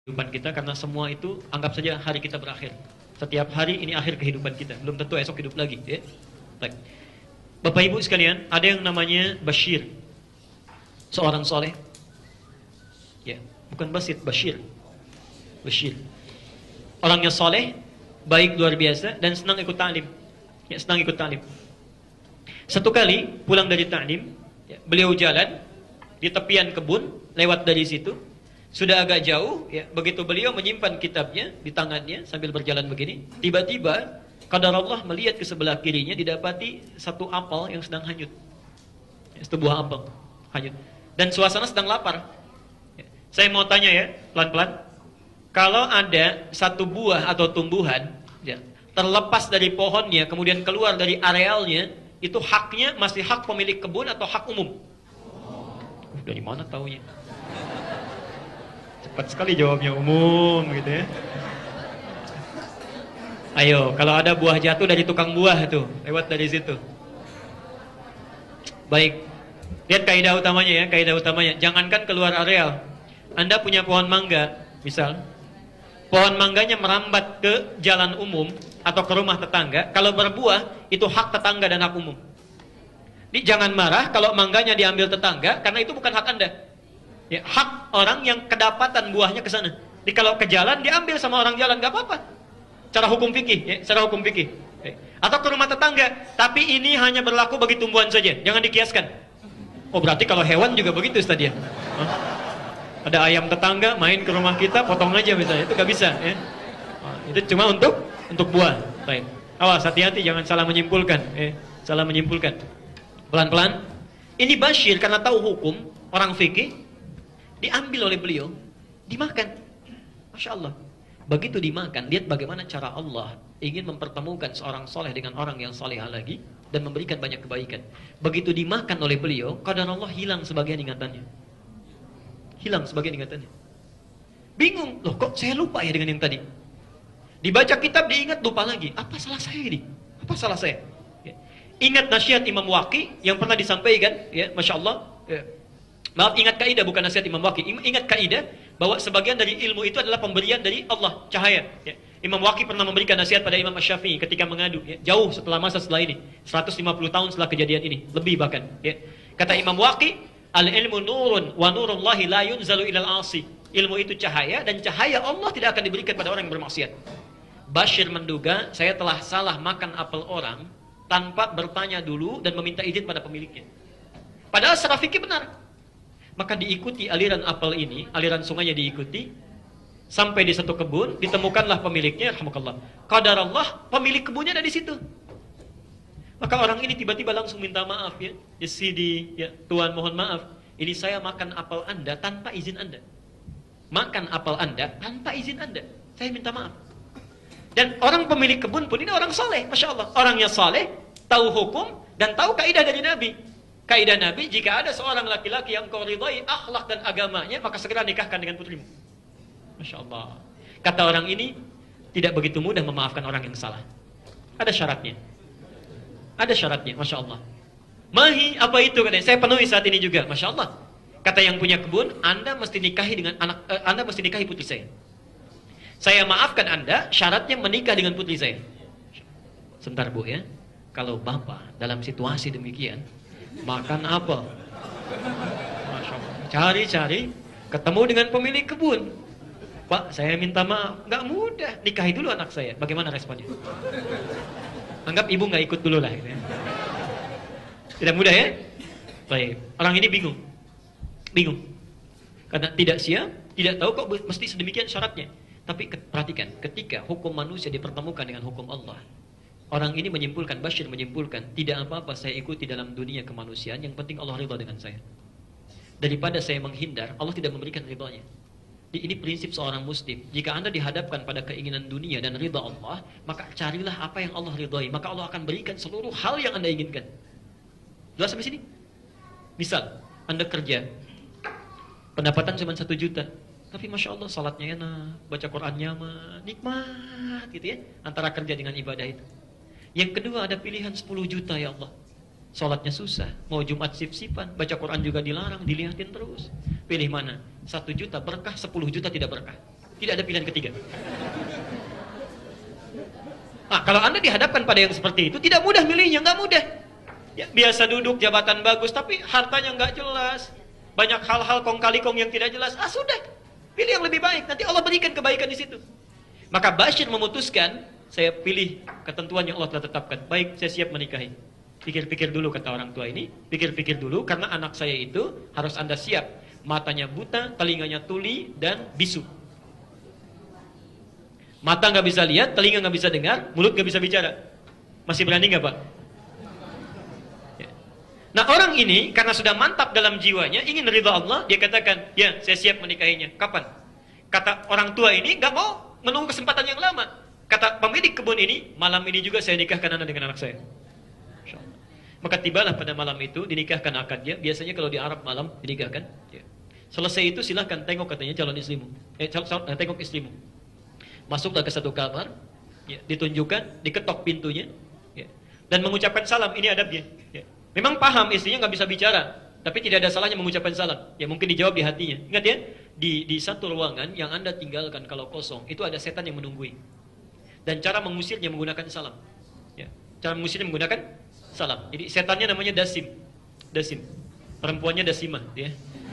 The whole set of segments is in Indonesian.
kehidupan kita, karena semua itu anggap saja hari kita berakhir. Setiap hari ini akhir kehidupan kita, belum tentu esok hidup lagi, ya. Baik. Bapak Ibu sekalian, ada yang namanya Bashir, seorang soleh, ya, bukan Basit, Bashir. Orangnya soleh, baik luar biasa, dan senang ikut ta'lim, ya, senang ikut ta'lim. Satu kali pulang dari ta'lim, ya, beliau jalan di tepian kebun, lewat dari situ. Sudah agak jauh, ya, begitu beliau menyimpan kitabnya di tangannya sambil berjalan begini, tiba-tiba qadarullah melihat ke sebelah kirinya didapati satu apel yang sedang hanyut. Ya, satu buah apel hanyut. Dan suasana sedang lapar. Ya, saya mau tanya ya, pelan-pelan. Kalau ada satu buah atau tumbuhan, ya, terlepas dari pohonnya, kemudian keluar dari arealnya, itu haknya masih hak pemilik kebun atau hak umum? Dari mana taunya? Cepat sekali jawabnya, umum gitu ya. Ayo, kalau ada buah jatuh dari tukang buah itu, lewat dari situ. Baik. Lihat kaidah utamanya ya, kaidah utamanya. Jangankan keluar areal. Anda punya pohon mangga, misal. Pohon mangganya merambat ke jalan umum atau ke rumah tetangga. Kalau berbuah, itu hak tetangga dan hak umum. Jadi jangan marah kalau mangganya diambil tetangga, karena itu bukan hak Anda. Ya, hak orang yang kedapatan buahnya ke sana. Jadi kalau ke jalan diambil sama orang jalan, nggak apa-apa. Cara hukum fikih, ya, secara hukum fikih. Atau ke rumah tetangga, tapi ini hanya berlaku bagi tumbuhan saja, jangan dikiaskan. Oh, berarti kalau hewan juga begitu Ustaz ya? Ada ayam tetangga main ke rumah kita, potong aja misalnya, itu nggak bisa. Ya. Itu cuma untuk buah. Baik. Awas, hati-hati, jangan salah menyimpulkan. Salah menyimpulkan. Pelan-pelan. Ini Bashir karena tahu hukum orang fikih, diambil oleh beliau, dimakan. Masya Allah. Begitu dimakan, lihat bagaimana cara Allah ingin mempertemukan seorang soleh dengan orang yang solehah lagi dan memberikan banyak kebaikan. Begitu dimakan oleh beliau, qadar Allah hilang sebagian ingatannya. Hilang sebagian ingatannya. Bingung, loh kok saya lupa ya dengan yang tadi. Dibaca kitab diingat, lupa lagi. Apa salah saya ini? Apa salah saya? Ya. Ingat nasihat Imam Waqi yang pernah disampaikan, ya, Masya Allah. Ya. Maaf, ingat kaidah bukan nasihat Imam Waqi. Ingat kaidah bahwa sebagian dari ilmu itu adalah pemberian dari Allah, cahaya. Ya. Imam Waqi pernah memberikan nasihat pada Imam Asy-Syafi'i ketika mengadu, ya, jauh setelah ini, 150 tahun setelah kejadian ini, lebih bahkan. Ya. Kata Imam Waqi, al-ilmu nurun wa nurullahi la yunzalu ilal asi. Ilmu itu cahaya, dan cahaya Allah tidak akan diberikan pada orang yang bermaksiat. Bashir menduga, saya telah salah makan apel orang tanpa bertanya dulu dan meminta izin pada pemiliknya. Padahal secara fikih benar. Maka diikuti aliran apel ini, aliran sungainya diikuti, sampai di satu kebun, ditemukanlah pemiliknya, rahmatullah. Qadar Allah, pemilik kebunnya ada di situ. Maka orang ini tiba-tiba langsung minta maaf, ya. Ya Sidi, ya Tuhan mohon maaf, ini saya makan apel Anda tanpa izin Anda. Makan apel Anda tanpa izin Anda. Saya minta maaf. Dan orang pemilik kebun pun ini orang soleh, Masya Allah. Orangnya soleh, tahu hukum, dan tahu kaidah dari Nabi. Kaidah Nabi, jika ada seorang laki-laki yang kau ridhai akhlak dan agamanya, maka segera nikahkan dengan putrimu. Masya Allah. Kata orang ini, tidak begitu mudah memaafkan orang yang salah. Ada syaratnya. Ada syaratnya, Masya Allah. Mahi, apa itu? Katanya, saya penuhi saat ini juga, Masya Allah. Kata yang punya kebun, Anda mesti nikahi dengan Anda mesti nikahi putri saya. Saya maafkan Anda, syaratnya menikah dengan putri saya. Sebentar Bu ya. Kalau Bapak dalam situasi demikian, makan apa? Masya Allah. Cari-cari, ketemu dengan pemilik kebun. Pak, saya minta maaf. Nggak mudah. Nikahi dulu anak saya. Bagaimana responnya? Anggap ibu nggak ikut dulu lah. Gitu ya. Tidak mudah ya? Baik. Orang ini bingung. Bingung. Karena tidak siap, tidak tahu kok mesti sedemikian syaratnya. Tapi perhatikan, ketika hukum manusia dipertemukan dengan hukum Allah, orang ini menyimpulkan, Bashir menyimpulkan, tidak apa-apa saya ikuti dalam dunia kemanusiaan, yang penting Allah ridha dengan saya. Daripada saya menghindar, Allah tidak memberikan ridhanya. Ini prinsip seorang muslim. Jika Anda dihadapkan pada keinginan dunia dan ridha Allah, maka carilah apa yang Allah ridhai. Maka Allah akan berikan seluruh hal yang Anda inginkan. Jelas sampai sini? Misal, Anda kerja, pendapatan cuma 1 juta. Tapi Masya Allah, salatnya enak, baca Qurannya nikmat gitu ya. Antara kerja dengan ibadah itu. Yang kedua ada pilihan 10 juta ya Allah. Salatnya susah, mau Jumat sip-sipan, baca Quran juga dilarang, dilihatin terus. Pilih mana? 1 juta berkah, 10 juta tidak berkah. Tidak ada pilihan ketiga. Nah, kalau Anda dihadapkan pada yang seperti itu, tidak mudah milihnya, nggak mudah. Ya, biasa duduk, jabatan bagus, tapi hartanya nggak jelas. Banyak hal-hal kong kali kong yang tidak jelas. Ah sudah, pilih yang lebih baik. Nanti Allah berikan kebaikan di situ. Maka Bashir memutuskan, saya pilih ketentuan yang Allah telah tetapkan. Baik, saya siap menikahi. Pikir-pikir dulu kata orang tua ini. Pikir-pikir dulu, karena anak saya itu harus Anda siap. Matanya buta, telinganya tuli, dan bisu. Mata nggak bisa lihat, telinga nggak bisa dengar, mulut nggak bisa bicara. Masih berani nggak Pak? Ya. Nah orang ini karena sudah mantap dalam jiwanya, ingin ridha Allah, dia katakan, ya saya siap menikahinya. Kapan? Kata orang tua ini nggak mau menunggu kesempatan yang lama. Kata pemilik kebun ini, malam ini juga saya nikahkan anak dengan anak saya. Maka tibalah pada malam itu dinikahkan akadnya. Biasanya kalau di Arab malam dinikahkan. Ya. Selesai itu silahkan tengok katanya calon istrimu. Tengok istrimu. Masuklah ke satu kamar, ya, ditunjukkan, diketok pintunya, ya, dan mengucapkan salam. Ini adabnya. Ya. Memang paham istrinya nggak bisa bicara, tapi tidak ada salahnya mengucapkan salam. Ya mungkin dijawab di hatinya. Ingat ya, di satu ruangan yang Anda tinggalkan kalau kosong, itu ada setan yang menunggui. Dan cara mengusirnya menggunakan salam. Ya. Cara mengusirnya menggunakan salam. Jadi setannya namanya Dasim. Dasim. Perempuannya Dasimah. Ya.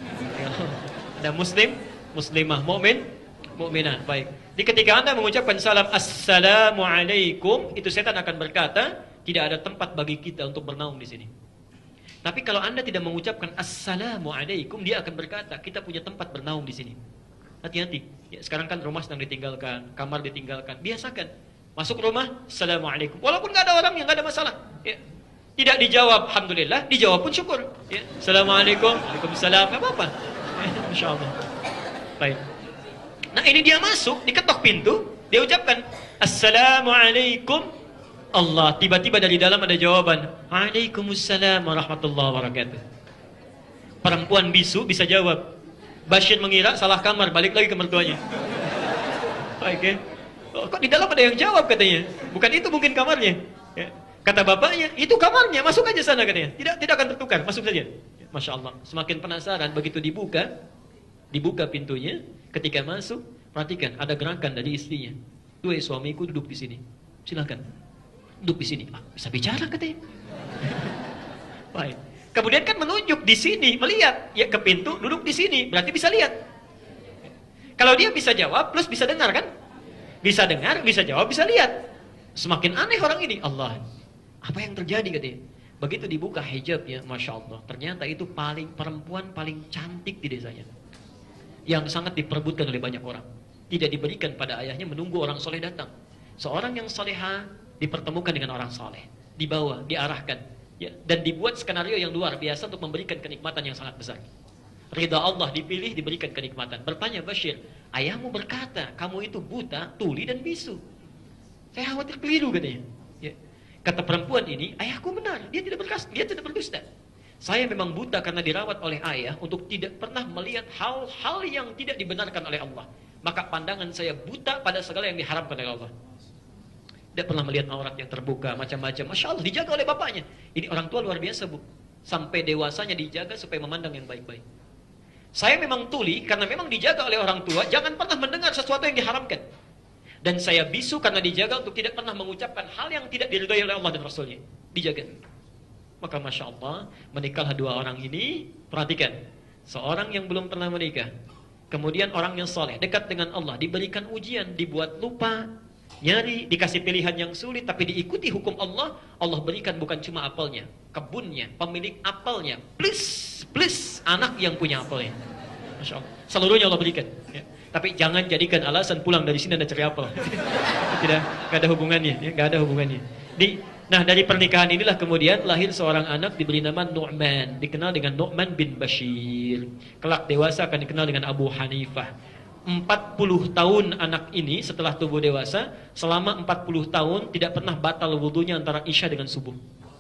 Ada Muslim, Muslimah, Mu'min, Mu'minah. Baik. Di ketika Anda mengucapkan salam Assalamualaikum, itu setan akan berkata, tidak ada tempat bagi kita untuk bernaung di sini. Tapi kalau Anda tidak mengucapkan Assalamualaikum, dia akan berkata, kita punya tempat bernaung di sini. Hati-hati. Ya, sekarang kan rumah sedang ditinggalkan, kamar ditinggalkan. Biasakan. Masuk rumah, Assalamualaikum. Walaupun nggak ada orang yang nggak ada masalah. Ya. Tidak dijawab, Alhamdulillah. Dijawab pun syukur. Ya. Assalamualaikum. Waalaikumsalam. Nggak apa-apa. Ya, Masya Allah. Baik. Nah ini dia masuk, diketok pintu, dia ucapkan Assalamualaikum. Allah, tiba-tiba dari dalam ada jawaban Waalaikumsalam warahmatullahi wabarakatuh. Perempuan bisu bisa jawab. Bashir mengira salah kamar, balik lagi ke mertuanya. Baik ya. Oh, kok di dalam ada yang jawab katanya. Bukan itu mungkin kamarnya. Ya. Kata bapaknya, itu kamarnya, masuk aja sana katanya. Tidak akan tertukar, masuk saja. Masya Allah, semakin penasaran, begitu dibuka pintunya. Ketika masuk, perhatikan ada gerakan dari istrinya. Tuh suamiku duduk di sini. Silakan. Duduk di sini. Ah, bisa bicara katanya. Baik. Kemudian kan menunjuk di sini, melihat ya ke pintu, duduk di sini, berarti bisa lihat. Kalau dia bisa jawab plus bisa dengar kan? Bisa dengar, bisa jawab, bisa lihat. Semakin aneh orang ini. Allah. Apa yang terjadi katanya? Begitu dibuka hijabnya, Masya Allah. Ternyata itu perempuan paling cantik di desanya. Yang sangat diperebutkan oleh banyak orang. Tidak diberikan pada ayahnya, menunggu orang soleh datang. Seorang yang soleha dipertemukan dengan orang soleh. Dibawa, diarahkan. Ya, dan dibuat skenario yang luar biasa untuk memberikan kenikmatan yang sangat besar. Ridha Allah dipilih, diberikan kenikmatan. Bertanya Bashir, ayahmu berkata, kamu itu buta, tuli dan bisu. Saya khawatir keliru katanya. Ya. Kata perempuan ini, ayahku benar, dia tidak berdusta. Saya memang buta karena dirawat oleh ayah untuk tidak pernah melihat hal-hal yang tidak dibenarkan oleh Allah. Maka pandangan saya buta pada segala yang diharamkan oleh Allah. Tidak pernah melihat aurat yang terbuka, macam-macam. Masya Allah, dijaga oleh bapaknya. Ini orang tua luar biasa, Bu. Sampai dewasanya dijaga supaya memandang yang baik-baik. Saya memang tuli karena memang dijaga oleh orang tua, jangan pernah mendengar sesuatu yang diharamkan. Dan saya bisu karena dijaga untuk tidak pernah mengucapkan hal yang tidak diridhai oleh Allah dan Rasulnya. Dijaga. Maka Masya Allah, menikahlah dua orang ini. Perhatikan, seorang yang belum pernah menikah, kemudian orang yang soleh, dekat dengan Allah, diberikan ujian, dibuat lupa, nyari, dikasih pilihan yang sulit, tapi diikuti hukum Allah. Allah berikan bukan cuma apelnya, kebunnya, pemilik apelnya, plus anak yang punya apelnya. Masya Allah, seluruhnya Allah berikan. Ya. Tapi jangan jadikan alasan pulang dari sini Anda cari apel. Tidak ada hubungannya, ya, nggak ada hubungannya. Nah dari pernikahan inilah kemudian lahir seorang anak diberi nama Nu'man, dikenal dengan Nu'man bin Bashir. Kelak dewasa akan dikenal dengan Abu Hanifah. 40 tahun anak ini setelah tubuh dewasa, selama 40 tahun tidak pernah batal wudunya antara Isya dengan subuh.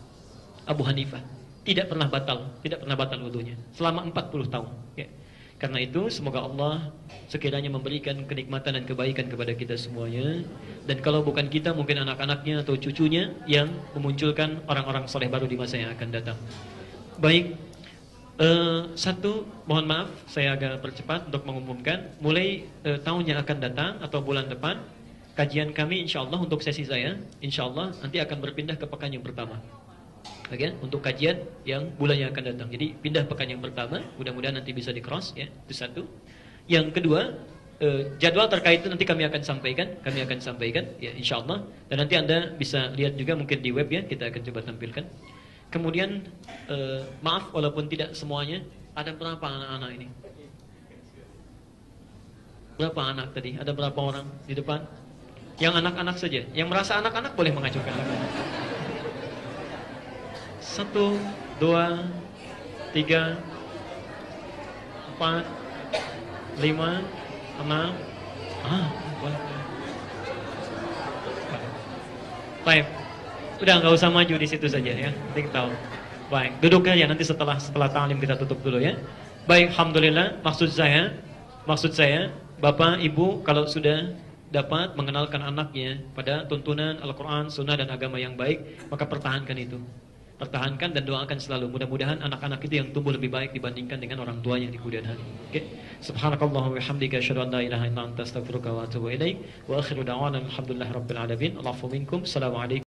Abu Hanifah tidak pernah batal wudunya selama 40 tahun. Ya. Karena itu semoga Allah sekiranya memberikan kenikmatan dan kebaikan kepada kita semuanya. Dan kalau bukan kita, mungkin anak-anaknya atau cucunya yang memunculkan orang-orang soleh baru di masa yang akan datang. Baik, Satu, mohon maaf, saya agak percepat untuk mengumumkan. Mulai tahun yang akan datang atau bulan depan, kajian kami insya Allah untuk sesi saya, insya Allah nanti akan berpindah ke pekan yang pertama. Oke, untuk kajian yang bulan yang akan datang. Jadi pindah pekan yang pertama, mudah-mudahan nanti bisa di cross ya, itu satu. Yang kedua, jadwal terkait itu nanti kami akan sampaikan ya insya Allah. Dan nanti Anda bisa lihat juga mungkin di web ya, kita akan coba tampilkan. Kemudian maaf walaupun tidak semuanya, ada berapa anak-anak ini? Berapa anak tadi? Ada berapa orang di depan? Yang anak-anak saja. Yang merasa anak-anak boleh mengajukan tangan. 1, 2, 3, 4, 5, 6. Boleh. Baik. Udah nggak usah maju di situ saja ya. Nanti tahu. Baik, duduk aja nanti setelah ta'lim kita tutup dulu ya. Baik, alhamdulillah. Maksud saya, Bapak, Ibu kalau sudah dapat mengenalkan anaknya pada tuntunan Al-Quran, Sunnah dan agama yang baik, maka pertahankan itu. Pertahankan dan doakan selalu. Mudah-mudahan anak-anak itu yang tumbuh lebih baik dibandingkan dengan orang tuanya di kemudian hari. Oke. Subhanakallahumma wa bihamdika asyhadu an la ilaha illa anta astaghfiruka wa atubu ilaik. Wa akhiru da'wana alhamdulillahirabbil alamin. Allahu minkum. Assalamualaikum.